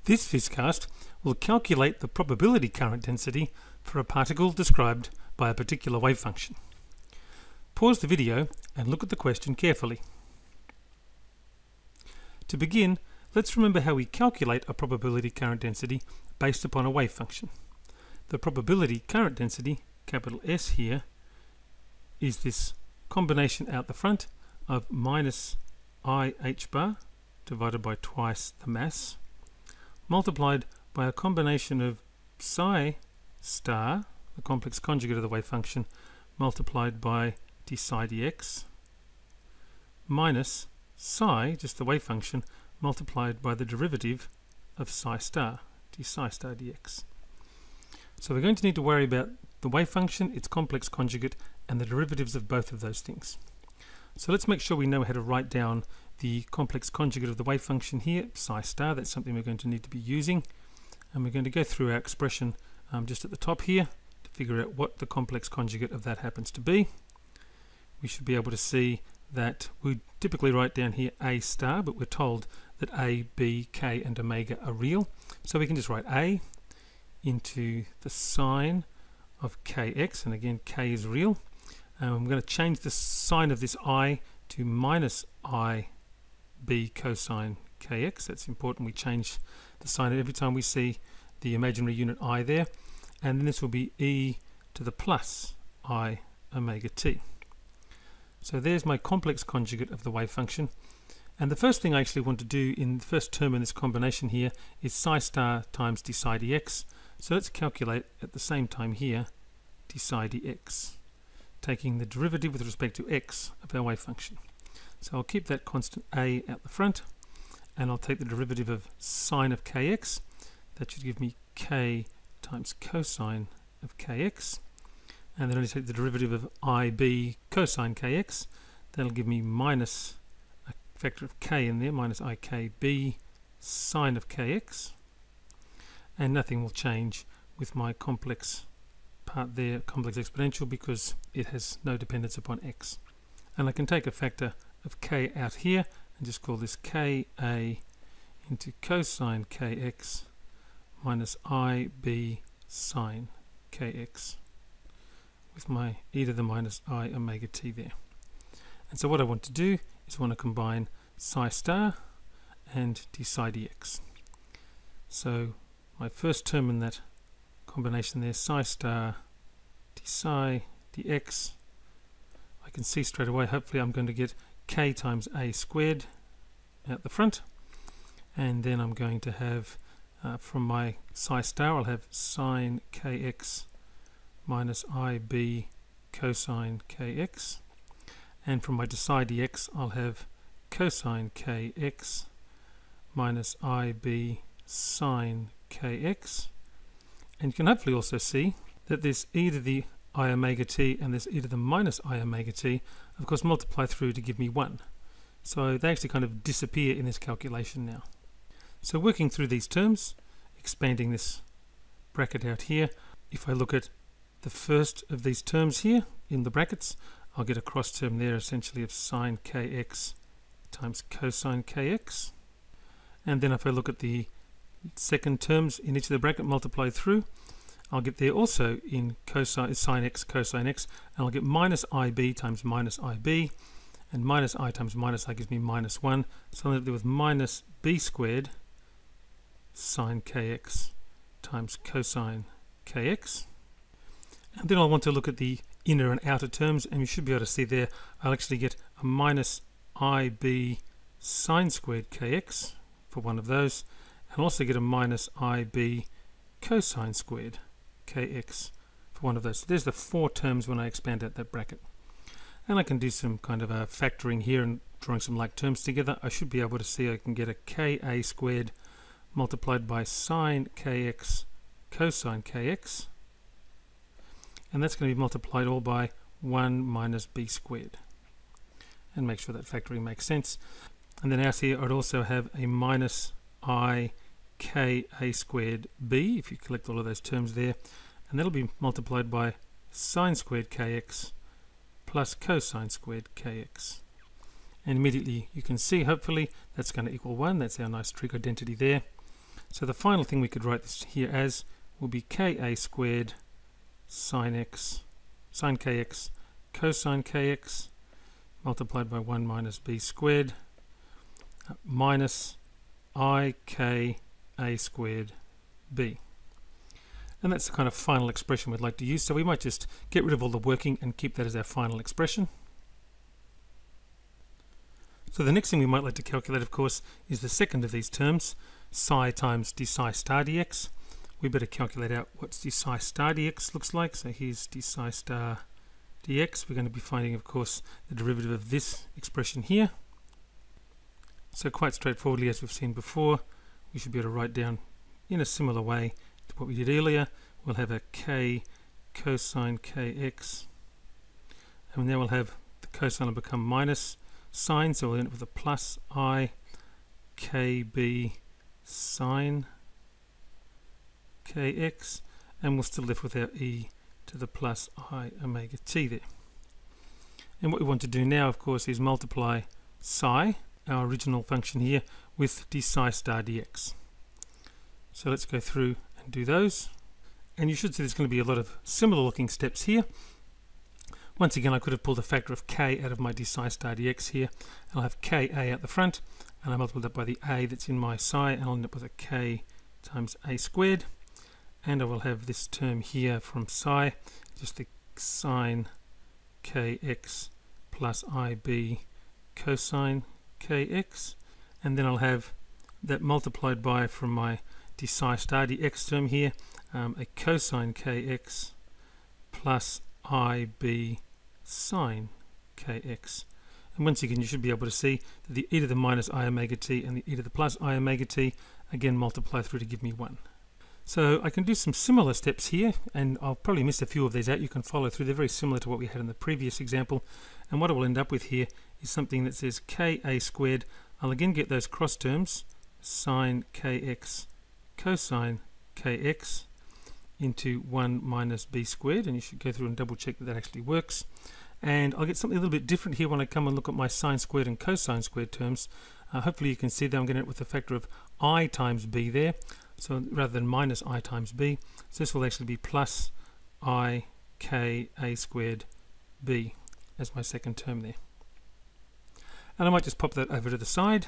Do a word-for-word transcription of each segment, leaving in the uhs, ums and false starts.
This PhysCast will calculate the probability current density for a particle described by a particular wave function. Pause the video and look at the question carefully. To begin, let's remember how we calculate a probability current density based upon a wave function. The probability current density, capital S here, is this combination out the front of minus I h bar divided by twice the mass, multiplied by a combination of psi star, the complex conjugate of the wave function, multiplied by d psi dx, minus psi, just the wave function, multiplied by the derivative of psi star, d psi star dx. So we're going to need to worry about the wave function, its complex conjugate, and the derivatives of both of those things. So let's make sure we know how to write down the complex conjugate of the wave function here, psi star. That's something we're going to need to be using. And we're going to go through our expression um, just at the top here to figure out what the complex conjugate of that happens to be. We should be able to see that we typically write down here A star, but we're told that A, B, K and omega are real. So we can just write A into the sine of Kx, and again K is real. Um, I'm going to change the sign of this I to minus I b cosine Kx. That's important. We change the sign every time we see the imaginary unit I there. And then this will be e to the plus I omega t. So there's my complex conjugate of the wave function. And the first thing I actually want to do in the first term in this combination here is psi star times d psi dx. So let's calculate at the same time here d psi dx, taking the derivative with respect to x of our wave function. So I'll keep that constant a out the front, and I'll take the derivative of sine of kx. That should give me k times cosine of kx. And then I'll take the derivative of ib cosine kx. That'll give me minus a factor of k in there, minus ikb sine of kx. And nothing will change with my complex part there, complex exponential, because it has no dependence upon x. And I can take a factor of k out here and just call this ka into cosine kx minus ib sine kx with my e to the minus I omega t there. And so what I want to do is I want to combine psi star and d psi dx. So my first term in that combination there, psi star d psi dx, I can see straight away, hopefully I'm going to get k times a squared out the front, and then I'm going to have uh, from my psi star I'll have sine kx minus ib cosine kx, and from my d psi dx I'll have cosine kx minus ib sine kx. And you can hopefully also see that this e to the I omega t and this e to the minus I omega t of course multiply through to give me one. So they actually kind of disappear in this calculation now. So working through these terms, expanding this bracket out here, if I look at the first of these terms here in the brackets, I'll get a cross term there essentially of sine kx times cosine kx. And then if I look at the second terms in each of the bracket multiplied through, I'll get there also in cosine sine x cosine x, and I'll get minus ib times minus ib, and minus I times minus I gives me minus one. So I'll end up there with minus b squared sine kx times cosine kx. And then I'll want to look at the inner and outer terms, and you should be able to see there I'll actually get a minus ib sine squared kx for one of those, and also get a minus ib cosine squared kx for one of those. So there's the four terms when I expand out that bracket. And I can do some kind of a factoring here and drawing some like terms together. I should be able to see I can get a ka squared multiplied by sine kx cosine kx, and that's going to be multiplied all by one minus b squared, and make sure that factoring makes sense. And then out here I'd also have a minus I ka squared b, if you collect all of those terms there, and that'll be multiplied by sine squared kx plus cosine squared kx. And immediately you can see, hopefully, that's going to equal one. That's our nice trig identity there. So the final thing we could write this here as will be Ka squared sine x, sine kx, cosine kx, multiplied by one minus b squared, uh, minus I k a squared b. And that's the kind of final expression we'd like to use, so we might just get rid of all the working and keep that as our final expression. So the next thing we might like to calculate, of course, is the second of these terms, psi times d psi star dx. We better calculate out what d psi star dx looks like. So here's d psi star dx. We're going to be finding, of course, the derivative of this expression here. So quite straightforwardly, as we've seen before, we should be able to write down in a similar way to what we did earlier. We'll have a k cosine kx, and then we'll have the cosine will become minus sine, so we'll end up with a plus I kb sine kx, and we'll still left with our e to the plus I omega t there. And what we want to do now, of course, is multiply psi, our original function here, with d psi star dx. So let's go through and do those. And you should see there's going to be a lot of similar looking steps here. Once again, I could have pulled a factor of k out of my d psi star dx here. I'll have ka out the front, and I multiply that by the a that's in my psi, and I'll end up with a k times a squared. And I will have this term here from psi, just the sine kx plus ib cosine kx. And then I'll have that multiplied by, from my d psi star dx term here, um, a cosine kx plus ib sine kx. And once again, you should be able to see that the e to the minus I omega t and the e to the plus I omega t again multiply through to give me one. So I can do some similar steps here, and I'll probably miss a few of these out. You can follow through. They're very similar to what we had in the previous example. And what I will end up with here is something that says ka squared. I'll again get those cross terms, sine kx cosine kx, into one minus b squared, and you should go through and double check that that actually works. And I'll get something a little bit different here when I come and look at my sine squared and cosine squared terms. Uh, hopefully you can see that I'm going to end up with a factor of I times b there, so rather than minus I times b. So this will actually be plus I k a squared b as my second term there. And I might just pop that over to the side.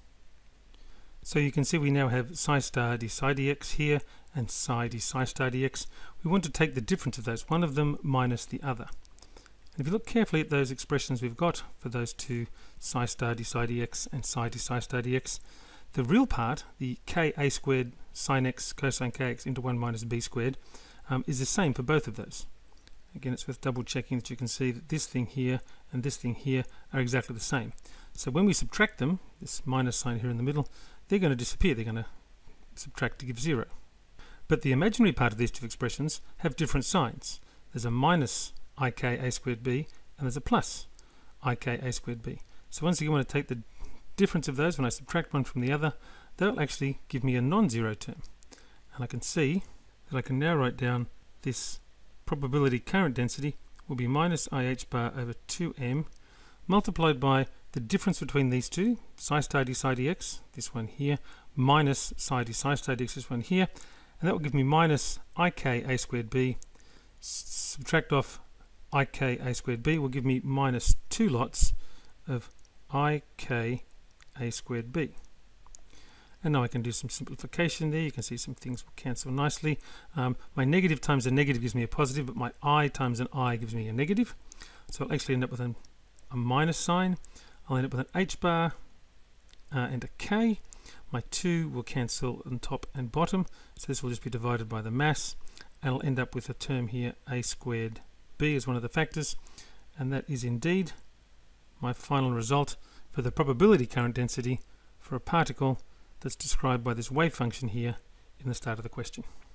So you can see we now have psi star d psi dx here and psi d psi star dx. We want to take the difference of those, one of them minus the other. And if you look carefully at those expressions we've got for those two, psi star d psi dx and psi d psi star dx, the real part, the ka squared sine x cosine kx into one minus b squared, um, is the same for both of those. Again, it's worth double checking that you can see that this thing here and this thing here are exactly the same. So when we subtract them, this minus sign here in the middle, they're going to disappear. They're going to subtract to give zero. But the imaginary part of these two expressions have different signs. There's a minus I k a squared b, and there's a plus I k a squared b. So once again, when I take the difference of those, when I subtract one from the other, that'll actually give me a non-zero term. And I can see that I can now write down this probability current density will be minus I h bar over two m multiplied by the difference between these two, psi star d psi dx, this one here, minus psi d psi star dx, this one here, and that will give me minus I k a squared b. Subtract off I k a squared b will give me minus two lots of I k a squared b. And now I can do some simplification there. You can see some things will cancel nicely. Um, my negative times a negative gives me a positive, but my I times an I gives me a negative. So I'll actually end up with an, a minus sign. I'll end up with an h bar uh, and a k. My two will cancel on top and bottom, so this will just be divided by the mass, and I'll end up with a term here, a squared b is one of the factors, and that is indeed my final result for the probability current density for a particle that's described by this wave function here in the start of the question.